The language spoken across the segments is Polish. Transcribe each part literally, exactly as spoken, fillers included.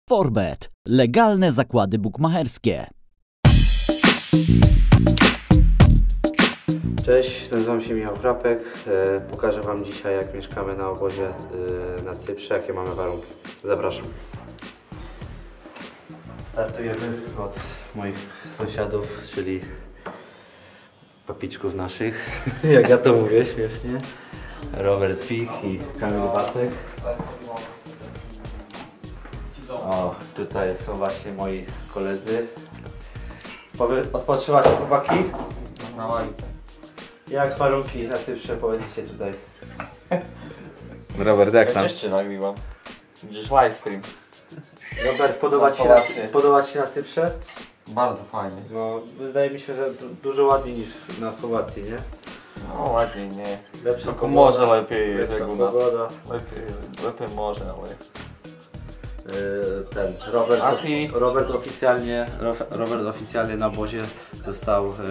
Forbet. Legalne zakłady bukmacherskie. Cześć, nazywam się Michał Frapek. E, pokażę Wam dzisiaj, jak mieszkamy na obozie e, na Cyprze, jakie mamy warunki. Zapraszam. Startujemy od moich sąsiadów, czyli papiczków naszych, jak ja to mówię śmiesznie. Robert Pik i Kamil Batek. O, tutaj są właśnie moi koledzy. Odpoczywacie, chłopaki? No i jak warunki na Cyprze, powiedzcie tutaj. Robert, jak tam? Jeszcze nagrywam. Gdzieś livestream. Robert, podoba Ci, na, podoba Ci się na Cyprze? Bardzo fajnie. No, wydaje mi się, że dużo ładniej niż na Słowacji, nie? No ładniej, nie. Lepsza Tylko pogoda, może lepiej jest jak u nas. Pogoda. Lepiej, lepiej może, ale... Yy, ten Robert, A ty? Robert oficjalnie Robert oficjalnie na obozie został yy,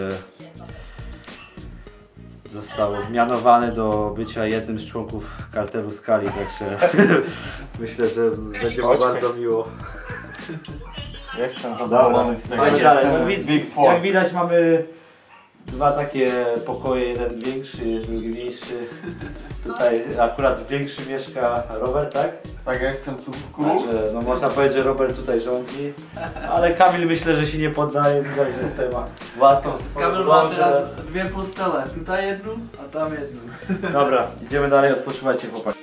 został mianowany do bycia jednym z członków kartelu Skali, także myślę, że będzie mu bardzo miło. Jestem zadowolony z tego. Fajnie, dalej. No, Big wi Four. Jak widać, mamy dwa takie pokoje, jeden większy, drugi mniejszy. Tutaj akurat większy mieszka Robert, tak? Tak, ja jestem tu w kół. Także, no można powiedzieć, że Robert tutaj rządzi, ale Kamil myślę, że się nie poddaje, widać, że tutaj ma własną swoją Kamil ma teraz dwie postele, tutaj jedną, a tam jedną. Dobra, idziemy dalej, odpoczywajcie, chłopaki.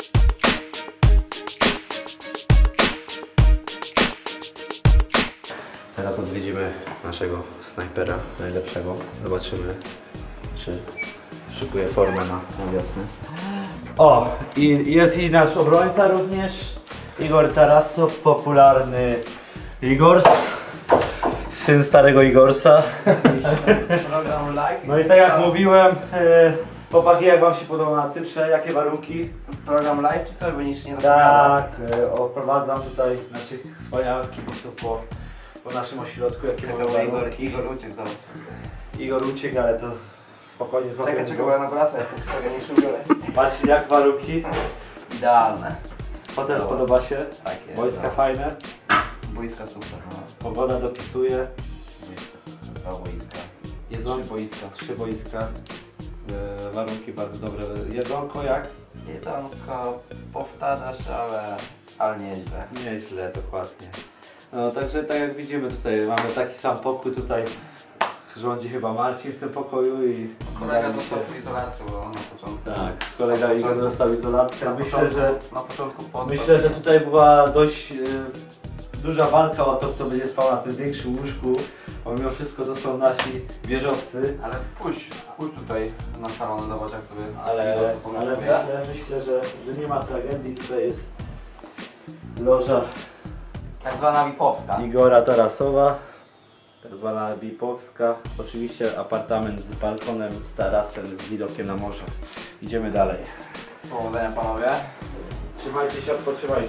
Teraz odwiedzimy naszego snajpera, najlepszego. Zobaczymy, czy szykuje formę na, na wiosnę. O, i jest i nasz obrońca również, Igor Tarasow, popularny Igors, syn starego Igorsa. Program live. No i tak jak mówiłem, e, chłopaki, jak Wam się podoba na Cyprze, jakie warunki? Program live czy co, bo nic nie zapowiada? Tak, e, oprowadzam tutaj naszych wspaniałych kibiców po, po naszym ośrodku, jakie mamy Igor, warunki. Igor uciekł zaraz. Igor uciekł, ale to spokojnie złapiemy. Czekaj, czekaj, bo ja na pracę jestem spokojniejszy w górę. Patrzcie, jak warunki. Idealne. Hotel Dobra. podoba się, Tak jest. wojska no. fajne, Boiska super, no. pogoda dopisuje, Boiska, dwa boiska. jedzonko, Trzy boiska. trzy boiska, e, warunki bardzo dobre. Jedzonko jak? Jedzonko powtarzasz, ale, ale nieźle. Nieźle, dokładnie. No także tak jak widzimy, tutaj mamy taki sam pokój, tutaj rządzi chyba Marcin w tym pokoju i Kolega wydaje mi dostał w izolacji, bo na początku... tak, kolega Igor dostał izolację. Na Myślę, początku, że na początku pod... myślę, że tutaj była dość y, duża walka o to, kto będzie spał na tym większym łóżku, bo mimo wszystko to są nasi wieżowcy. Ale wpuść, wpuść tutaj na salon, zobacz jak sobie... Ale, ale myślę, myślę że, że nie ma tragedii, tutaj jest loża Tak zwana Wipowska. Igora Tarasowa, tak zwana Wipowska. Oczywiście apartament z balkonem, z tarasem, z widokiem na morze. Idziemy dalej. Powodzenia panowie. Trzymajcie się, odpoczywajcie.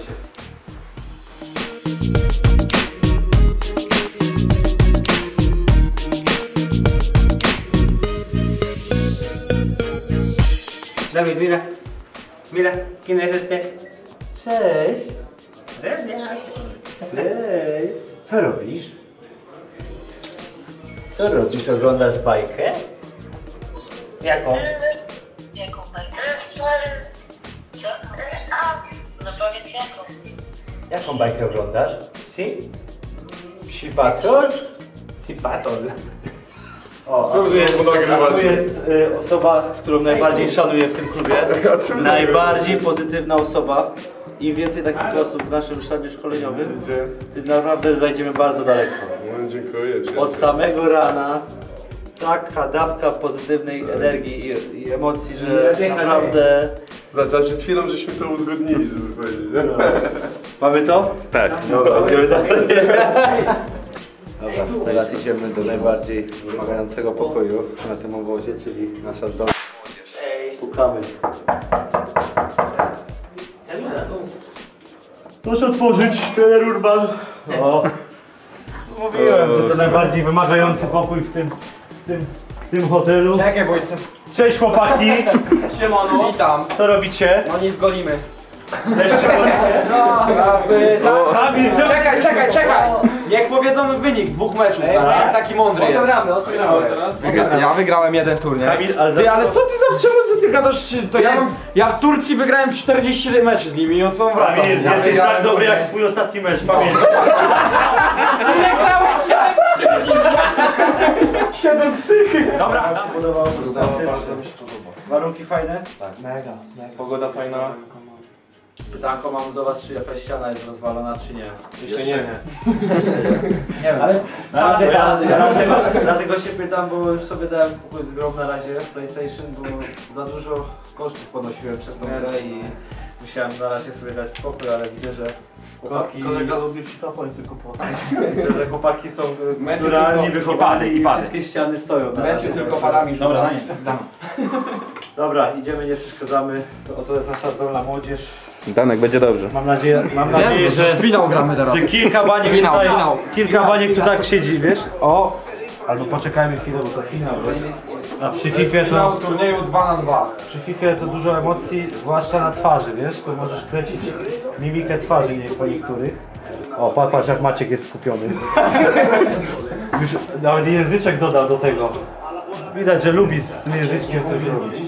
Dawid, mira, mira, ¿quién es este? Cześć! Rewiat. Cześć! Co robisz? Co robisz? Oglądasz bajkę? Jaką? Jaką bajkę? Co? No powiedz jaką. Jaką bajkę oglądasz? Si? Psi Patrol? Si Patrol. O, a tu jest, a tu jest y, osoba, którą najbardziej szanuję w tym klubie. Najbardziej pozytywna osoba. Im więcej takich osób w naszym sztabie szkoleniowym, tym naprawdę zajdziemy bardzo daleko. No, dziękuję. Od samego rana taka dawka pozytywnej energii i, i emocji, że naprawdę... Znaczy, przed chwilą żeśmy to uzgodnili, żeby powiedzieć. No. Mamy to? Tak. Dobra, idziemy dalej. Dobra, teraz idziemy do najbardziej wymagającego pokoju na tym obozie, czyli nasza zdolna młodzież. Pukamy. Proszę otworzyć, trener Urban. O. Mówiłem, że to najbardziej wymagający pokój w tym, w tym, w tym hotelu. Czekaj, bo jestem... Cześć chłopaki! Siemano. Witam. Co robicie? No nic, golimy. Czekaj, czekaj, czekaj! Niech powiedzą wynik dwóch meczów, jak taki mądry jest. Odegramy, odegramy. Ja wygrałem jeden turniej. Kamil, ale Ty, ale co ty za czemu co ty gadasz? To ja, ja w Turcji wygrałem czterdzieści meczy z nimi, o co wracam? Kamil, Ja jesteś wygrałem- tak dobry jak twój ostatni mecz, pamiętaj. Przegrałeś siedem trzy! Dobra, Bardzo mi się podoba. warunki fajne? Mega, mega. Pogoda fajna. Pytanko mam do was, czy jakaś ściana jest rozwalona, czy nie. Jeszcze nie. Nie wiem, ale na razie, ja, ja dlatego, dlatego się pytam, bo już sobie dałem spokój z grą na razie w PlayStation, bo za dużo kosztów ponosiłem przez tą grę i musiałem na razie sobie dać spokój, ale widzę, że chłopaki, Kolega lubi FIFA Pointy kupować. widzę, że chłopaki są Meczu naturalni, tylko- wychowani i i pady. wszystkie ściany stoją na Meczu razie. tylko falami Dobra, rzucamy. dobra, idziemy, nie przeszkadzamy. To oto jest nasza zdolna młodzież. Danek, będzie dobrze. Mam nadzieję, mam nadzieję, że... Finał gramy teraz. Że kilka baniek Finał, tutaj, finał. kilka baniek tu tak siedzi, wiesz? O! Albo poczekajmy chwilę, bo to finał, wiesz? A przy FIFA Finał to, turnieju dwa na dwa. przy FIFA to dużo emocji, zwłaszcza na twarzy, wiesz? To możesz kręcić mimikę twarzy nie, po niektórych. O, pa- patrz jak Maciek jest skupiony. Już nawet języczek dodał do tego. Widać, że lubi z tym języczkiem coś robić.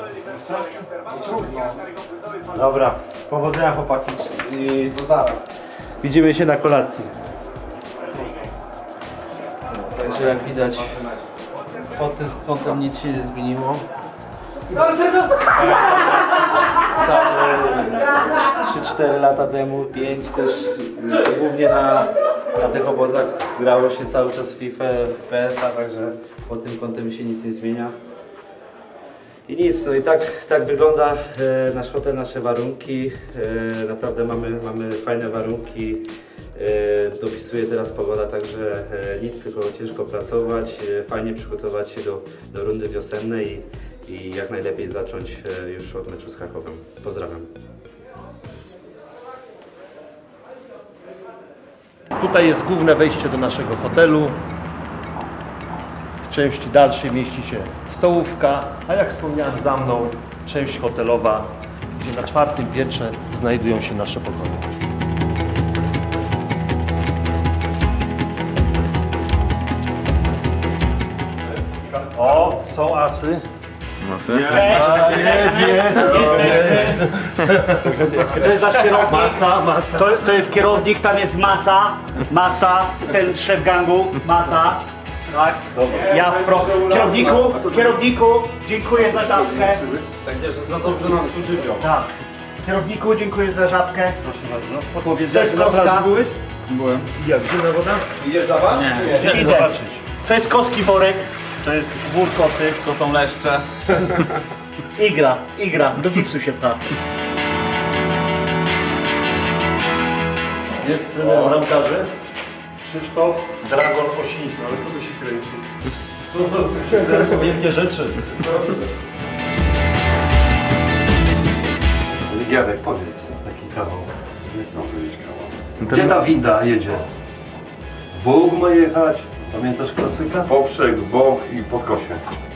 Dobra, powodzenia chłopaki. I To zaraz. widzimy się na kolacji. Także jak widać, pod tym kątem nic się nie zmieniło. trzy cztery lata temu, pięć też y, głównie na, na tych obozach grało się cały czas w FIFA, w P S a, także pod tym kątem się nic nie zmienia. I nic, no i tak, tak wygląda e, nasz hotel, nasze warunki. E, naprawdę mamy, mamy fajne warunki. E, dopisuje teraz pogoda, także e, nic, tylko ciężko pracować, e, fajnie przygotować się do, do rundy wiosennej i, i jak najlepiej zacząć e, już od meczu z Krakowem. Pozdrawiam. Tutaj jest główne wejście do naszego hotelu. W części dalszej mieści się stołówka, a jak wspomniałem za mną, część hotelowa, gdzie na czwartym piętrze znajdują się nasze pokoje. O, są asy. To jest nasz kierownik. Masa, masa. To, to jest kierownik, tam jest masa, masa, ten szef gangu, masa. Tak? Ja w pro... Kierowniku, kierowniku, dziękuję za żabkę. Także za dobrze nas tu żywią. Tak. Kierowniku, dziękuję za żabkę. Proszę bardzo. Powiedz, jak na plaży byłeś? Byłem. Jak zimna woda? Jeżdżawa? Idziemy Idę. zobaczyć. To jest koski worek, to jest wór kosy. To są leszcze. Igra, igra, do gipsu się pcha. Jest trener bramkarzy. Krzysztof Dragon Osiński. Ale co tu się kręci? To są wielkie rzeczy. Giadek, powiedz taki kawał. Jak mam powiedzieć kawał? Gdzie ta winda jedzie? Bóg ma jechać. Pamiętasz klasyka? Poprzek, bok i podkosie.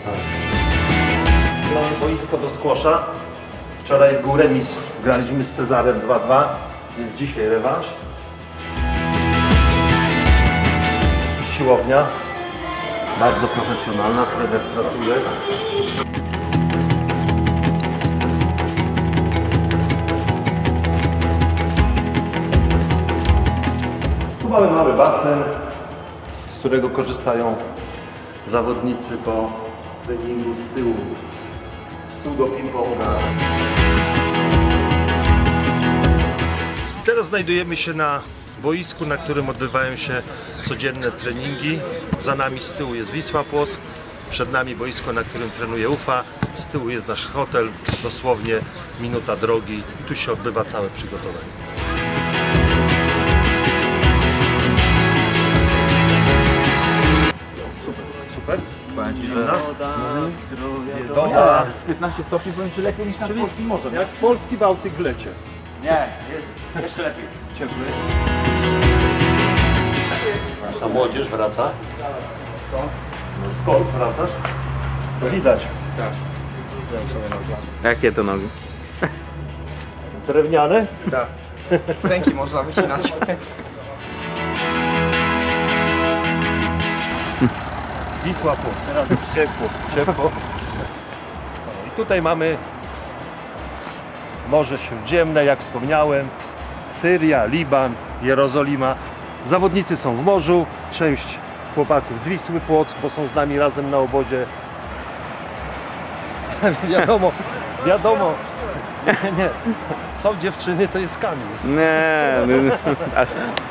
Mamy boisko do skłosza. Wczoraj był remis, graliśmy z Cezarem dwa dwa, więc dzisiaj rewanż. Siłownia, bardzo profesjonalna, trener pracuje. Tu mamy mały basen, z którego korzystają zawodnicy po treningu z tyłu. Stół do ping-ponga. Teraz znajdujemy się na boisku, na którym odbywają się codzienne treningi. Za nami z tyłu jest Wisła Płock, przed nami boisko, na którym trenuje Ufa, z tyłu jest nasz hotel, dosłownie minuta drogi i tu się odbywa całe przygotowanie. Super? Zimna? Woda. piętnaście stopni powiem Ci lepiej niż na polskim morzu. Jak polski Bałtyk w lecie. Nie, jeszcze lepiej. Ciepły. Nasza młodzież wraca. Skąd? No, skąd wracasz? To widać. Jakie to nogi? Drewniane? Tak. Sęki można wycinać. Wisła Płock, teraz już ciepło, ciepło. I tutaj mamy Morze Śródziemne, jak wspomniałem, Syria, Liban, Jerozolima. Zawodnicy są w morzu, część chłopaków z Wisły Płock, bo są z nami razem na obozie. wiadomo, wiadomo, nie, nie, są dziewczyny, to jest Kamil. Nie, aż...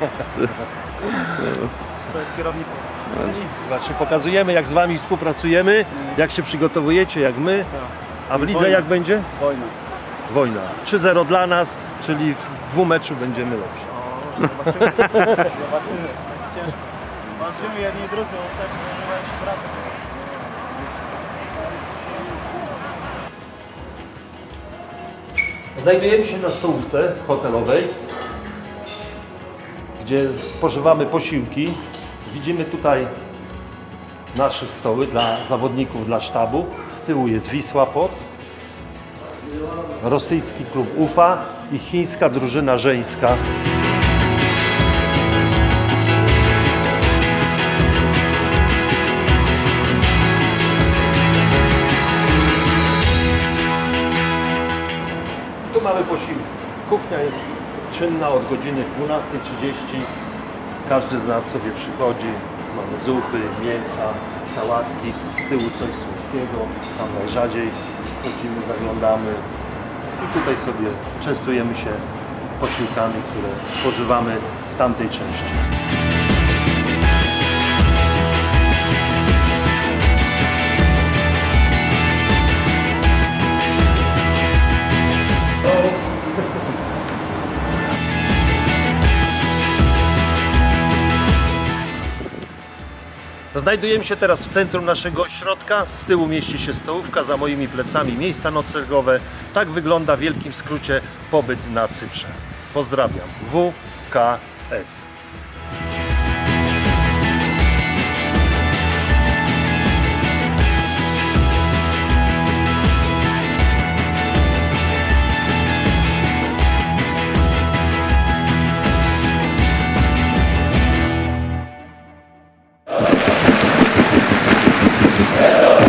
To jest kierownik. No nic, właśnie pokazujemy, jak z wami współpracujemy, jak się przygotowujecie, jak my. A w lidze jak będzie? Wojna. Wojna. trzy zero dla nas, czyli w dwumeczu będziemy lepsi. Zobaczymy. Zobaczymy. Ciężko. Walczymy jedni i drudzy, ostatnio nie mają się pracy. Znajdujemy się na stołówce hotelowej, gdzie spożywamy posiłki. Widzimy tutaj nasze stoły dla zawodników, dla sztabu. Z tyłu jest Wisła Płock, rosyjski klub Ufa i chińska drużyna żeńska. Tu mamy posiłki. Kuchnia jest czynna od godziny dwunastej trzydzieści. Każdy z nas sobie przychodzi. Mamy zupy, mięsa, sałatki. Z tyłu coś słodkiego. Tam najrzadziej chodzimy, zaglądamy. I tutaj sobie częstujemy się posiłkami, które spożywamy w tamtej części. Znajdujemy się teraz w centrum naszego ośrodka. Z tyłu mieści się stołówka, za moimi plecami miejsca noclegowe. Tak wygląda w wielkim skrócie pobyt na Cyprze. Pozdrawiam. W K S.